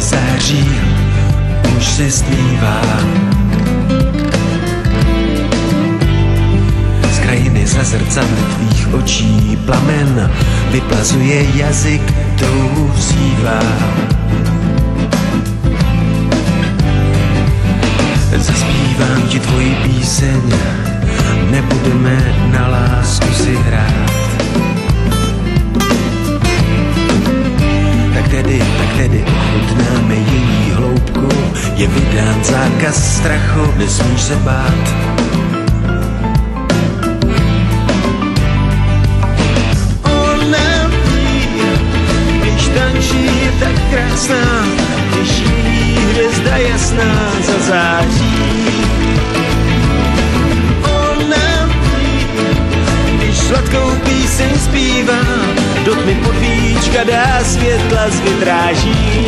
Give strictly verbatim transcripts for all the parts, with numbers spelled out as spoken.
září už se stmívá. Z krajiny za zrcadly tvých očí plamen vyplazuje jazyk, touhu vzývá. Zaspívám ti tvoji píseň, nebudeme na lásku si hrát. Tak tedy, tak tedy ochutnáme její hloubku, je vydán zákaz strachu, nesmíš se bát. Ona ví, když tančí, je tak krásná, když jí hvězda jasná zazáří. Ona ví, když sladkou píseň zpívá, do tmy podvíčka dá světla zvytráží.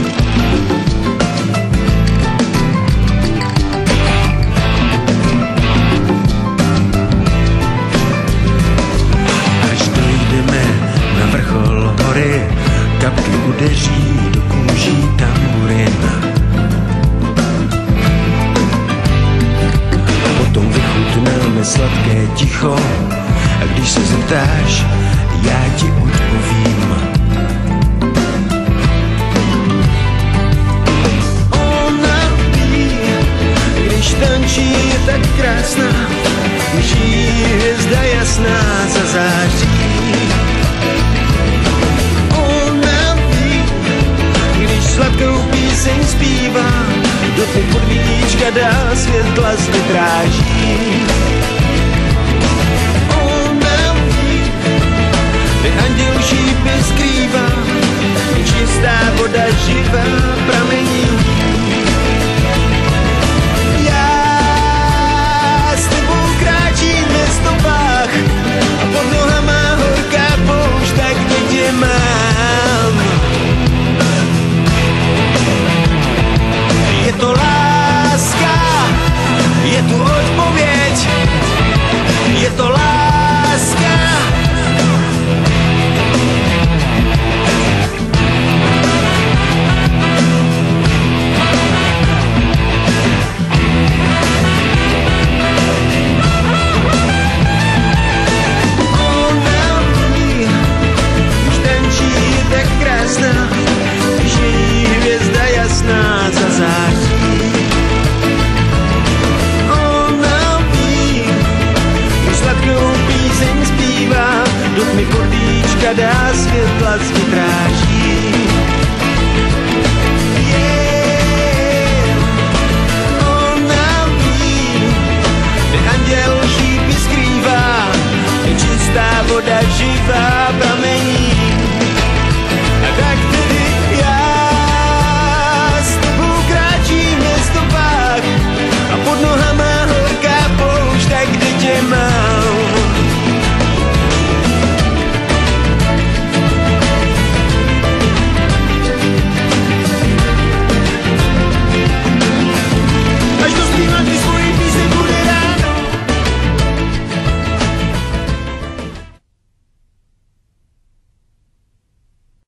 Až dojdeme na vrchol hory, kapky udeří do kůží tamburin. Potom vychutnáme sladké ticho, a když se zeptáš, já ti odpovím. Ona ví, když tančí, je tak krásná, když jí hvězda jasná zazáří. Ona ví, když sladkou píseň zpívá, do tmy podvíčka dá světla zvytráží. Anděl šípy skrývá, čistá voda živá pramení. Já s tebou kráčím ve stopách a pod nohama horká poušť, tak kde tě mám. Je to láska, je tu odpověď, je to láska. Dá světla z vytrá.